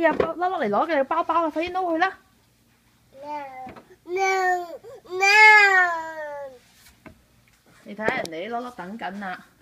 呀，攞落嚟攞嘅包包啊，快啲撈佢啦！ No！ 你睇下人哋啲粒粒等緊啦。